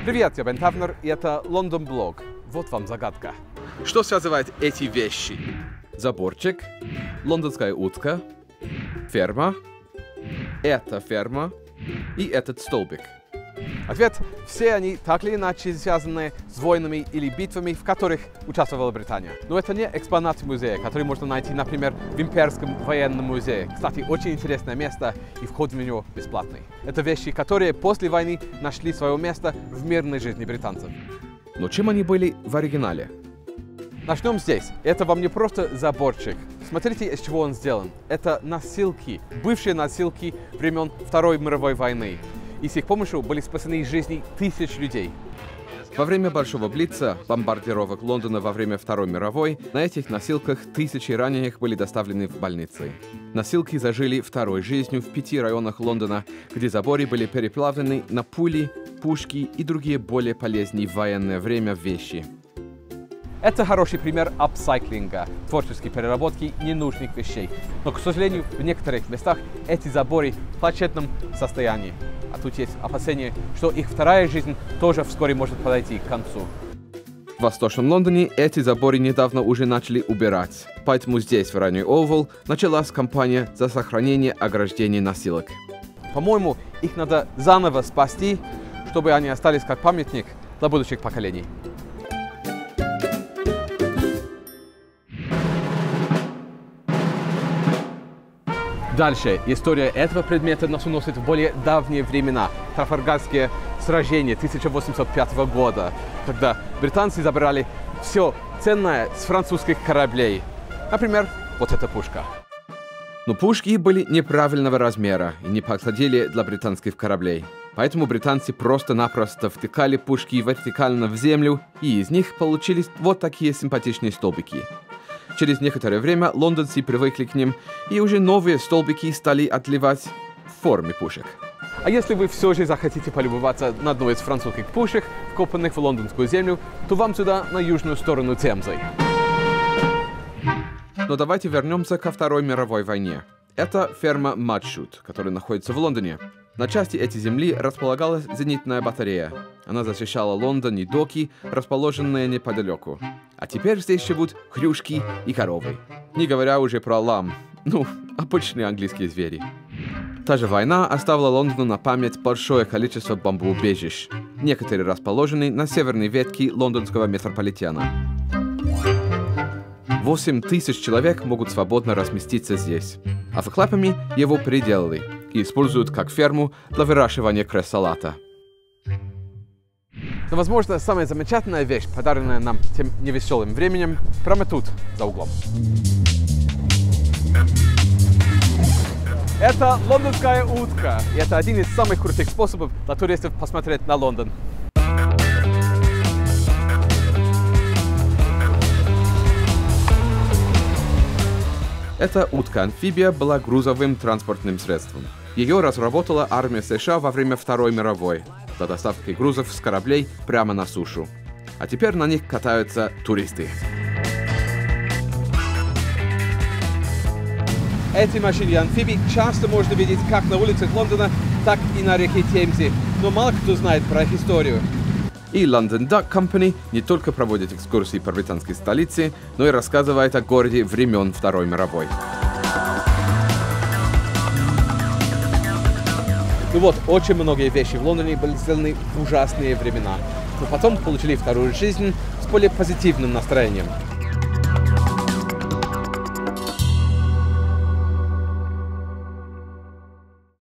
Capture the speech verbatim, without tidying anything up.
Привет, я Бен Тавнер, и это Лондон Блог. Вот вам загадка. Что связывает эти вещи? Заборчик, лондонская утка, ферма, эта ферма и этот столбик. Ответ – все они так или иначе связаны с войнами или битвами, в которых участвовала Британия. Но это не экспонаты музея, которые можно найти, например, в Имперском военном музее. Кстати, очень интересное место, и вход в него бесплатный. Это вещи, которые после войны нашли свое место в мирной жизни британцев. Но чем они были в оригинале? Начнем здесь. Это вам не просто заборчик. Смотрите, из чего он сделан. Это носилки, бывшие носилки времен Второй мировой войны. И с их помощью были спасены жизни тысяч людей. Во время Большого Блица, бомбардировок Лондона во время Второй мировой, на этих носилках тысячи раненых были доставлены в больницы. Носилки зажили второй жизнью в пяти районах Лондона, где заборы были переплавлены на пули, пушки и другие более полезные в военное время вещи. Это хороший пример апсайклинга, творческой переработки ненужных вещей. Но, к сожалению, в некоторых местах эти заборы в плачевном состоянии. А тут есть опасение, что их вторая жизнь тоже вскоре может подойти к концу. В Восточном Лондоне эти заборы недавно уже начали убирать, поэтому здесь, в районе Оувл, началась кампания за сохранение ограждений носилок. По-моему, их надо заново спасти, чтобы они остались как памятник для будущих поколений. Дальше история этого предмета нас уносит в более давние времена. Трафальгарские сражения тысяча восемьсот пятого года, когда британцы забрали все ценное с французских кораблей. Например, вот эта пушка. Но пушки были неправильного размера и не подходили для британских кораблей. Поэтому британцы просто-напросто втыкали пушки вертикально в землю, и из них получились вот такие симпатичные столбики. Через некоторое время лондонцы привыкли к ним, и уже новые столбики стали отливать в форме пушек. А если вы все же захотите полюбоваться на одной из французских пушек, вкопанных в лондонскую землю, то вам сюда, на южную сторону Темзы. Но давайте вернемся ко Второй мировой войне. Это ферма Матшут, которая находится в Лондоне. На части этой земли располагалась зенитная батарея. Она защищала Лондон и доки, расположенные неподалеку. А теперь здесь живут хрюшки и коровы. Не говоря уже про лам. Ну, обычные английские звери. Та же война оставила Лондону на память большое количество бомбоубежищ. Некоторые расположены на северной ветке лондонского метрополитена. восемь тысяч человек могут свободно разместиться здесь. А в Клэпэме его переделали и используют как ферму для выращивания крес-салата. Но, возможно, самая замечательная вещь, подаренная нам тем невеселым временем, прямо тут, за углом. Это лондонская утка, и это один из самых крутых способов для туристов посмотреть на Лондон. Эта утка-амфибия была грузовым транспортным средством. Ее разработала армия США во время Второй мировой для доставки грузов с кораблей прямо на сушу. А теперь на них катаются туристы. Эти машины-амфибии часто можно видеть как на улицах Лондона, так и на реке Темзе, но мало кто знает про их историю. И London Duck Company не только проводит экскурсии по британской столице, но и рассказывает о городе времен Второй мировой. Ну вот, очень многие вещи в Лондоне были сделаны в ужасные времена, но потом получили вторую жизнь с более позитивным настроением.